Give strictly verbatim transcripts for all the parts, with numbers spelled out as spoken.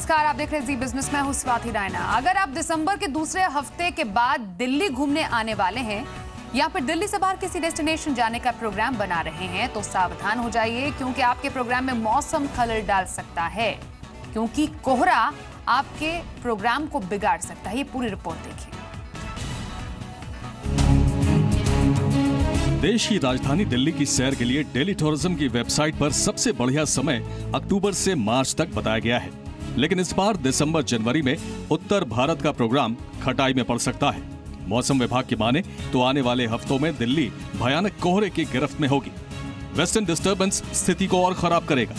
नमस्कार, आप देख रहे हैं जी बिजनेस में, हूं स्वाति रायना। अगर आप दिसंबर के दूसरे हफ्ते के बाद दिल्ली घूमने आने वाले हैं या फिर दिल्ली से बाहर किसी डेस्टिनेशन जाने का प्रोग्राम बना रहे हैं तो सावधान हो जाइए, क्योंकि आपके प्रोग्राम में मौसम खलल डाल सकता है, क्योंकि कोहरा आपके प्रोग्राम को बिगाड़ सकता है। ये पूरी रिपोर्ट देखिए। देश की राजधानी दिल्ली की सैर के लिए दिल्ली टूरिज्म की वेबसाइट पर सबसे बढ़िया समय अक्टूबर से मार्च तक बताया गया है, लेकिन इस बार दिसंबर जनवरी में उत्तर भारत का प्रोग्राम खटाई में पड़ सकता है। मौसम विभाग की माने तो आने वाले हफ्तों में दिल्ली भयानक कोहरे की गिरफ्त में होगी। वेस्टर्न डिस्टर्बेंस स्थिति को और खराब करेगा।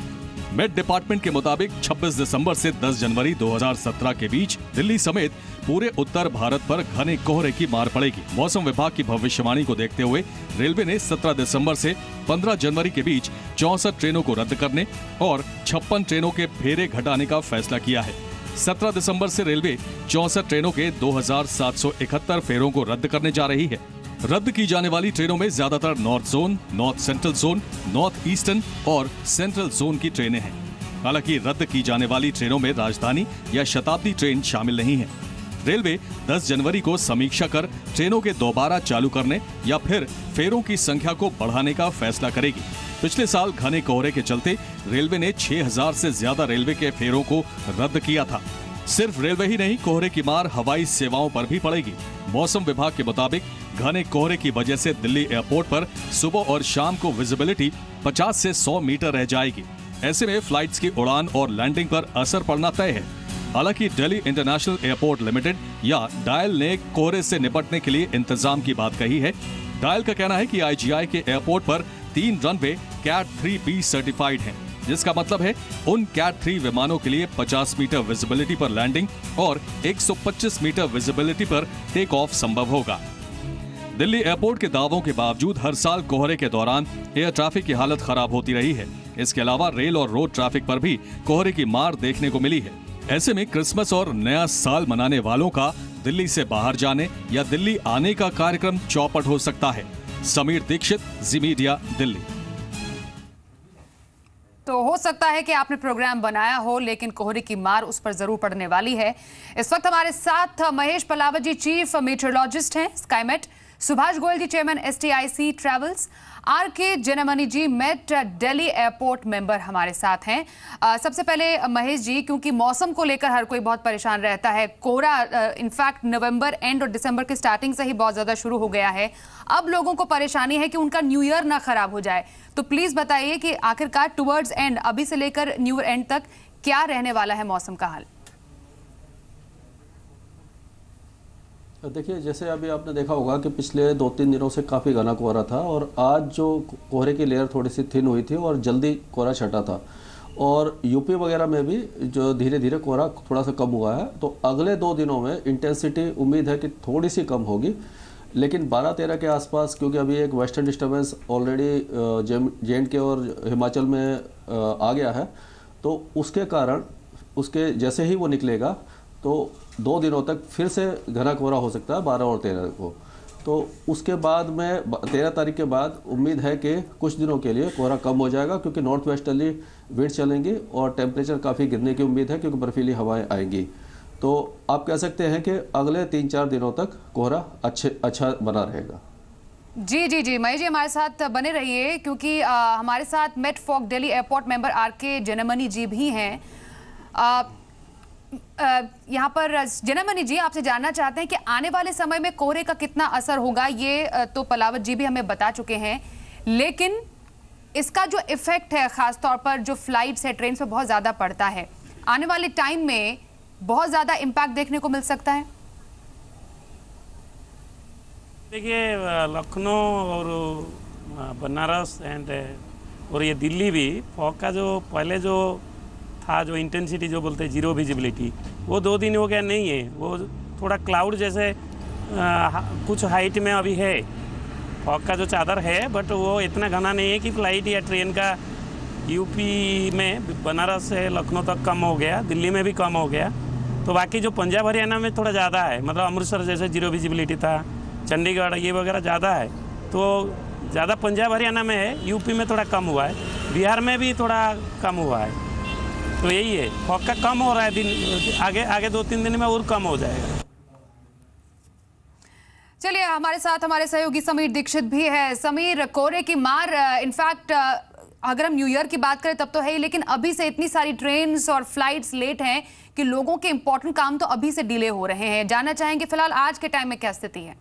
मेट डिपार्टमेंट के मुताबिक छब्बीस दिसंबर से दस जनवरी दो हज़ार सत्रह के बीच दिल्ली समेत पूरे उत्तर भारत पर घने कोहरे की मार पड़ेगी। मौसम विभाग की भविष्यवाणी को देखते हुए रेलवे ने सत्रह दिसंबर से पंद्रह जनवरी के बीच चौसठ ट्रेनों को रद्द करने और छप्पन ट्रेनों के फेरे घटाने का फैसला किया है। सत्रह दिसंबर से रेलवे चौसठ ट्रेनों के दो हज़ार सात सौ इकहत्तर फेरों को रद्द करने जा रही है। रद्द की जाने वाली ट्रेनों में ज्यादातर north zone, north central zone, north eastern और सेंट्रल जोन की ट्रेनें हैं। हालांकि रद्द की जाने वाली ट्रेनों में राजधानी या शताब्दी ट्रेन शामिल नहीं है। रेलवे दस जनवरी को समीक्षा कर ट्रेनों के दोबारा चालू करने या फिर फेरों की संख्या को बढ़ाने का फैसला करेगी। पिछले साल घने कोहरे के चलते रेलवे ने छह हज़ार से ज्यादा रेलवे के फेरों को रद्द किया था। सिर्फ रेलवे ही नहीं, कोहरे की मार हवाई सेवाओं पर भी पड़ेगी। मौसम विभाग के मुताबिक घने कोहरे की वजह से दिल्ली एयरपोर्ट पर सुबह और शाम को विजिबिलिटी पचास से सौ मीटर रह जाएगी। ऐसे में फ्लाइट्स की उड़ान और लैंडिंग पर असर पड़ना तय है। हालांकि दिल्ली इंटरनेशनल एयरपोर्ट लिमिटेड या डायल ने कोहरे से निपटने के लिए इंतजाम की बात कही है। डायल का कहना है कि आईजीआई के एयरपोर्ट पर तीन runway CAT three B certified हैं, जिसका मतलब है उन कैट थ्री विमानों के लिए पचास मीटर विजिबिलिटी पर लैंडिंग और एक सौ पच्चीस मीटर विजिबिलिटी पर टेक ऑफ संभव होगा। दिल्ली एयरपोर्ट के दावों के बावजूद हर साल कोहरे के दौरान एयर ट्रैफिक की हालत खराब होती रही है। इसके अलावा रेल और रोड ट्रैफिक पर भी कोहरे की मार देखने को मिली है। ऐसे में क्रिसमस और नया साल मनाने वालों का दिल्ली से बाहर जाने या दिल्ली आने का कार्यक्रम चौपट हो सकता है। Sameer Dikshit, Zee media, Delhi. तो हो सकता है कि आपने प्रोग्राम बनाया हो, लेकिन कोहरे की मार उस पर जरूर पड़ने वाली है। इस वक्त हमारे साथ महेश पलावत जी, चीफ मीटरोलॉजिस्ट हैं Skymet, Subhash Goyal ji, chairman STIC travels, R K Janmani ji, Met Delhi airport member हमारे साथ हैं। आ, सबसे पहले महेश जी, क्योंकि मौसम को लेकर हर कोई बहुत परेशान रहता है, कोहरा इनफैक्ट नवंबर एंड और दिसंबर की स्टार्टिंग से ही बहुत ज़्यादा शुरू हो गया है। अब लोगों को परेशानी है कि उनका न्यू ईयर ना खराब हो जाए, तो प्लीज़ बताइए कि आखिरकार टुवर्ड्स एंड, अभी से लेकर न्यू ईयर एंड तक क्या रहने वाला है मौसम का हाल? देखिए, जैसे अभी आपने देखा होगा कि पिछले दो तीन दिनों से काफ़ी घना कोहरा था और आज जो कोहरे की लेयर थोड़ी सी थिन हुई थी और जल्दी कोहरा छटा था, और यूपी वगैरह में भी जो धीरे धीरे कोहरा थोड़ा सा कम हुआ है। तो अगले दो दिनों में इंटेंसिटी उम्मीद है कि थोड़ी सी कम होगी, लेकिन बारह तेरह के आसपास, क्योंकि अभी एक western disturbance already J and K और हिमाचल में आ गया है, तो उसके कारण उसके जैसे ही वो निकलेगा तो दो दिनों तक फिर से घना कोहरा हो सकता है, बारह और तेरह को। तो उसके बाद में तेरह तारीख के बाद उम्मीद है कि कुछ दिनों के लिए कोहरा कम हो जाएगा, क्योंकि नॉर्थ वेस्टर्ली विंड चलेंगी और टेम्परेचर काफ़ी गिरने की उम्मीद है, क्योंकि बर्फीली हवाएं आएंगी। तो आप कह सकते हैं कि अगले तीन चार दिनों तक कोहरा अच्छे अच्छा बना रहेगा। जी जी जी महेश जी, हमारे साथ बने रहिए, क्योंकि आ, हमारे साथ मेट फॉक Delhi airport member R K Janmani जी भी हैं। आ, यहाँ पर जनमनी जी, आपसे जानना चाहते हैं कि आने वाले समय में कोहरे का कितना असर होगा। ये तो पलावत जी भी हमें बता चुके हैं, लेकिन इसका जो इफेक्ट है खासतौर पर जो फ्लाइट्स है, ट्रेन पे बहुत ज़्यादा पड़ता है, आने वाले टाइम में बहुत ज़्यादा इम्पैक्ट देखने को मिल सकता है। देखिए, लखनऊ और बनारस एंड और ये दिल्ली भी फॉग का जो पहले जो था, जो इंटेंसिटी जो बोलते हैं जीरो विजिबिलिटी, वो दो दिन हो गया नहीं है। वो थोड़ा क्लाउड जैसे आ, कुछ हाइट में अभी है, फॉग का जो चादर है, बट वो इतना घना नहीं है कि फ्लाइट या ट्रेन का यूपी में बनारस से लखनऊ तक कम हो गया, दिल्ली में भी कम हो गया। तो बाकी जो पंजाब हरियाणा में थोड़ा ज़्यादा है, मतलब अमृतसर जैसे जीरो विजिबिलिटी था, चंडीगढ़ ये वगैरह ज़्यादा है, तो ज़्यादा पंजाब हरियाणा में है, यूपी में थोड़ा कम हुआ है, बिहार में भी थोड़ा कम हुआ है। तो यही है, फोका कम हो रहा है दिन, आगे आगे दो तीन दिन में और कम हो जाएगा। चलिए, हमारे साथ हमारे सहयोगी समीर दीक्षित भी है। समीर, कोहरे की मार, इनफैक्ट अगर हम न्यू ईयर की बात करें तब तो है ही, लेकिन अभी से इतनी सारी ट्रेन्स और फ्लाइट्स लेट हैं कि लोगों के इंपॉर्टेंट काम तो अभी से डिले हो रहे हैं। जानना चाहेंगे फिलहाल आज के टाइम में क्या स्थिति है?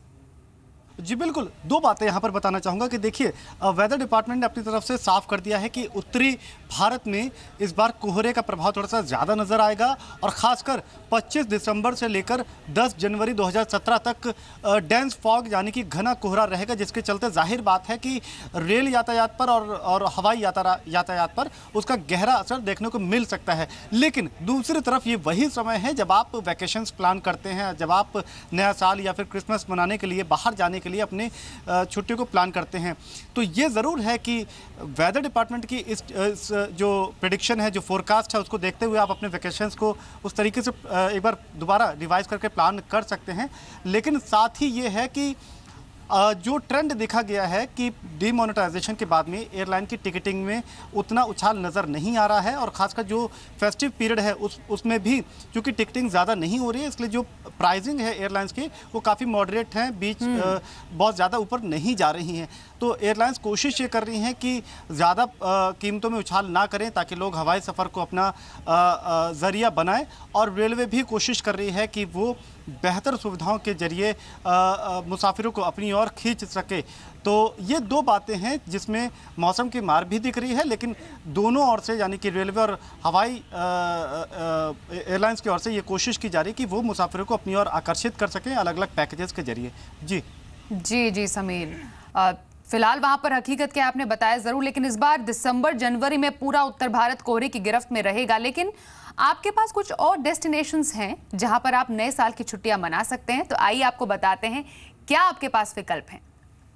जी बिल्कुल, दो बातें यहाँ पर बताना चाहूँगा कि देखिए, वेदर डिपार्टमेंट ने अपनी तरफ से साफ कर दिया है कि उत्तरी भारत में इस बार कोहरे का प्रभाव थोड़ा सा ज़्यादा नज़र आएगा और ख़ासकर पच्चीस दिसंबर से लेकर दस जनवरी दो हज़ार सत्रह तक डेंस फॉग यानी कि घना कोहरा रहेगा, जिसके चलते जाहिर बात है कि रेल यातायात पर और और हवाई यातायात पर उसका गहरा असर देखने को मिल सकता है। लेकिन दूसरी तरफ ये वही समय है जब आप वैकेशंस प्लान करते हैं, जब आप नया साल या फिर क्रिसमस मनाने के लिए बाहर जाने के लिए अपने छुट्टियों को प्लान करते हैं। तो ये ज़रूर है कि वेदर डिपार्टमेंट की इस, इस जो प्रेडिक्शन है, जो फोरकास्ट है, उसको देखते हुए आप अपने वैकेशंस को उस तरीके से एक बार दोबारा रिवाइज करके प्लान कर सकते हैं। लेकिन साथ ही ये है कि जो ट्रेंड देखा गया है कि डीमोनेटाइजेशन के बाद में एयरलाइन की टिकटिंग में उतना उछाल नज़र नहीं आ रहा है और ख़ासकर जो फेस्टिव पीरियड है उस उसमें भी क्योंकि टिकटिंग ज़्यादा नहीं हो रही है, इसलिए जो प्राइसिंग है एयरलाइंस की वो काफ़ी मॉडरेट हैं, बीच बहुत ज़्यादा ऊपर नहीं जा रही हैं। तो एयरलाइंस कोशिश ये कर रही हैं कि ज़्यादा कीमतों में उछाल ना करें ताकि लोग हवाई सफ़र को अपना ज़रिया बनाएं, और रेलवे भी कोशिश कर रही है कि वो बेहतर सुविधाओं के जरिए मुसाफिरों को अपनी ओर खींच सके। तो ये दो बातें हैं जिसमें मौसम की मार भी दिख रही है, लेकिन दोनों ओर से यानी कि रेलवे और हवाई एयरलाइंस की ओर से ये कोशिश की जा रही है कि वो मुसाफिरों को अपनी ओर आकर्षित कर सकें अलग अलग पैकेजेस के जरिए। जी जी जी समीर, फिलहाल वहां पर हकीकत क्या आपने बताया जरूर, लेकिन इस बार दिसंबर जनवरी में पूरा उत्तर भारत कोहरे की गिरफ्त में रहेगा। लेकिन आपके पास कुछ और डेस्टिनेशंस हैं जहां पर आप नए साल की छुट्टियां मना सकते हैं, तो आइए आपको बताते हैं क्या आपके पास विकल्प हैं।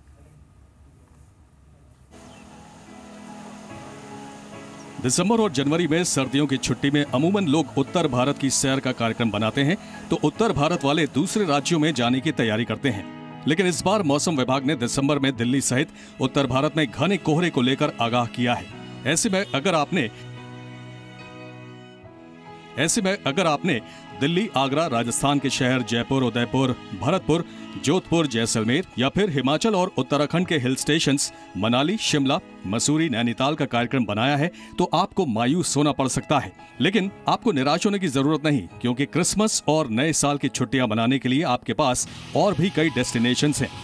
दिसंबर और जनवरी में सर्दियों की छुट्टी में अमूमन लोग उत्तर भारत की सैर का कार्यक्रम बनाते हैं, तो उत्तर भारत वाले दूसरे राज्यों में जाने की तैयारी करते हैं। लेकिन इस बार मौसम विभाग ने दिसंबर में दिल्ली सहित उत्तर भारत में घने कोहरे को लेकर आगाह किया है। ऐसे में अगर आपने ऐसे में अगर आपने दिल्ली, आगरा, राजस्थान के शहर जयपुर, उदयपुर, भरतपुर, जोधपुर, जैसलमेर या फिर हिमाचल और उत्तराखंड के हिल स्टेशंस मनाली, शिमला, मसूरी, नैनीताल का कार्यक्रम बनाया है, तो आपको मायूस होना पड़ सकता है। लेकिन आपको निराश होने की जरूरत नहीं, क्योंकि क्रिसमस और नए साल की छुट्टियां मनाने के लिए आपके पास और भी कई डेस्टिनेशंस हैं।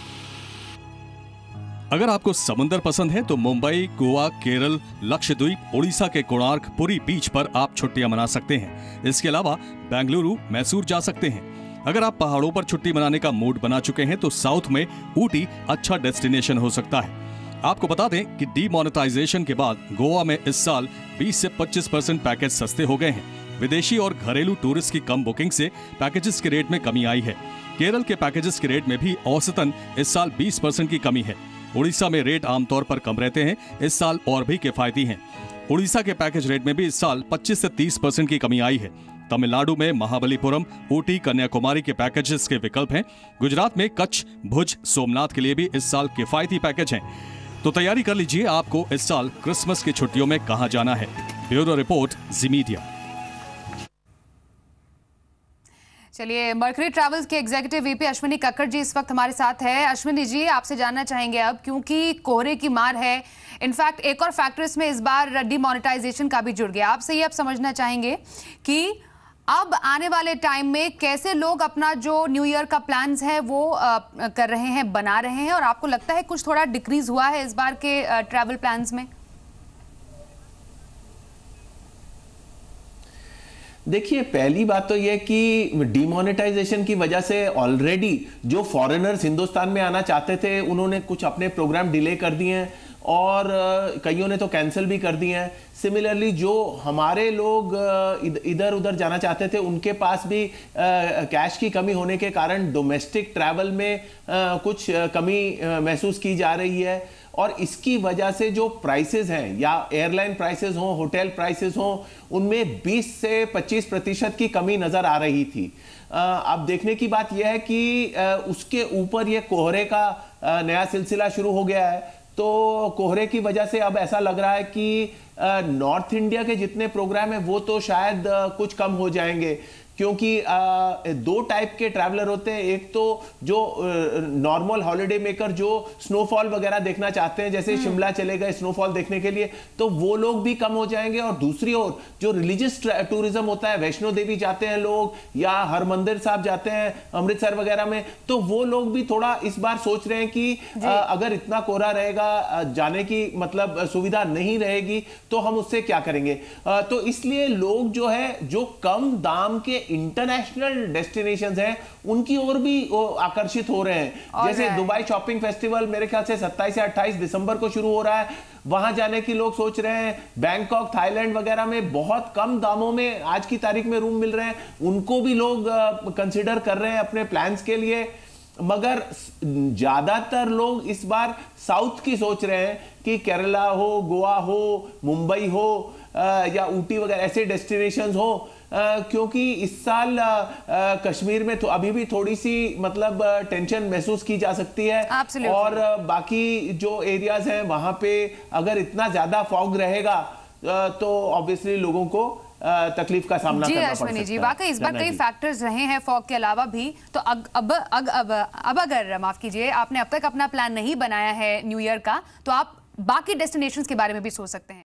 अगर आपको समुद्र पसंद है तो मुंबई, गोवा, केरल, लक्षद्वीप, उड़ीसा के कोणार्क, पुरी बीच पर आप छुट्टियां मना सकते हैं। इसके अलावा बेंगलुरु, मैसूर जा सकते हैं। अगर आप पहाड़ों पर छुट्टी मनाने का मूड बना चुके हैं तो साउथ में ऊटी अच्छा डेस्टिनेशन हो सकता है। आपको बता दें कि डीमोनेटाइजेशन के बाद गोवा में इस साल बीस से पच्चीस परसेंट पैकेज सस्ते हो गए हैं। विदेशी और घरेलू टूरिस्ट की कम बुकिंग से पैकेजेस के रेट में कमी आई है। केरल के पैकेजेस के रेट में भी औसतन इस साल बीस परसेंट की कमी है। उड़ीसा में रेट आमतौर पर कम रहते हैं, इस साल और भी किफायती हैं। उड़ीसा के पैकेज रेट में भी इस साल पच्चीस से तीस परसेंट की कमी आई है। तमिलनाडु में महाबलीपुरम, ऊटी, कन्याकुमारी के पैकेजेस के विकल्प हैं। गुजरात में कच्छ, भुज, सोमनाथ के लिए भी इस साल किफायती पैकेज हैं। तो तैयारी कर लीजिए आपको इस साल क्रिसमस की छुट्टियों में कहां जाना है। Bureau report, Zee media. चलिए, मर्करी ट्रैवल्स के एग्जीक्यूटिव वीपी अश्विनी कक्कड़ जी इस वक्त हमारे साथ है। अश्विनी जी, आपसे जानना चाहेंगे अब, क्योंकि कोहरे की मार है, इनफैक्ट एक और फैक्टर इसमें इस बार डीमोनेटाइजेशन का भी जुड़ गया। आपसे ये आप समझना चाहेंगे कि अब आने वाले टाइम में कैसे लोग अपना जो न्यू ईयर का प्लान्स है वो आ, कर रहे हैं, बना रहे हैं, और आपको लगता है कुछ थोड़ा डिक्रीज हुआ है इस बार के आ, ट्रैवल प्लान्स में? देखिए, पहली बात तो यह कि डीमोनेटाइजेशन की वजह से ऑलरेडी जो फॉरेनर्स हिंदुस्तान में आना चाहते थे उन्होंने कुछ अपने प्रोग्राम डिले कर दिए हैं और कईयों ने तो कैंसिल भी कर दिए हैं। सिमिलरली जो हमारे लोग इधर उधर जाना चाहते थे उनके पास भी कैश की कमी होने के कारण डोमेस्टिक ट्रैवल में कुछ कमी महसूस की जा रही है, और इसकी वजह से जो प्राइसेस हैं या एयरलाइन प्राइसेस हों, होटल प्राइसेस हों, उनमें बीस से पच्चीस प्रतिशत की कमी नजर आ रही थी। अब देखने की बात यह है कि उसके ऊपर यह कोहरे का नया सिलसिला शुरू हो गया है, तो कोहरे की वजह से अब ऐसा लग रहा है कि नॉर्थ इंडिया के जितने प्रोग्राम है वो तो शायद आ, कुछ कम हो जाएंगे, क्योंकि आ, दो टाइप के ट्रैवलर होते हैं। एक तो जो नॉर्मल हॉलिडे मेकर जो स्नोफॉल वगैरह देखना चाहते हैं, जैसे शिमला चले गए स्नोफॉल देखने के लिए, तो वो लोग भी कम हो जाएंगे। और दूसरी ओर जो रिलीजियस टूरिज्म होता है, वैष्णो देवी जाते हैं लोग या हरमंदिर साहब जाते हैं अमृतसर वगैरह में, तो वो लोग भी थोड़ा इस बार सोच रहे हैं कि आ, अगर इतना कोहरा रहेगा, जाने की मतलब सुविधा नहीं रहेगी, तो हम उससे क्या करेंगे। आ, तो इसलिए लोग जो है जो कम दाम के इंटरनेशनल डेस्टिनेशंस हैं उनकी ओर भी आकर्षित हो रहे हैं। जैसे दुबई शॉपिंग फेस्टिवल मेरे ख्याल से सत्ताईस से अट्ठाईस दिसंबर को शुरू हो रहा है, वहां जाने की लोग सोच रहे हैं। बैंकॉक, थाईलैंड वगैरह में बहुत कम दामों में आज की तारीख में रूम मिल रहे हैं, उनको भी लोग कंसिडर कर रहे हैं अपने प्लान्स के लिए। मगर ज्यादातर लोग इस बार साउथ की सोच रहे हैं कि केरला हो, गोवा हो, मुंबई हो या ऊटी वगैरह ऐसे डेस्टिनेशंस हो, क्योंकि इस साल कश्मीर में तो अभी भी थोड़ी सी मतलब टेंशन महसूस की जा सकती है। Absolutely. और बाकी जो एरियाज हैं वहां पे अगर इतना ज्यादा फॉग रहेगा तो ऑब्वियसली लोगों को तकलीफ का सामना करना पड़ सकता है। जी वाकई इस बार कई फैक्टर्स रहे हैं फॉग के अलावा भी। तो अब अब अब अब, अब अगर माफ कीजिए आपने अब तक अपना प्लान नहीं बनाया है न्यू ईयर का, तो आप बाकी डेस्टिनेशंस के बारे में भी सोच सकते हैं।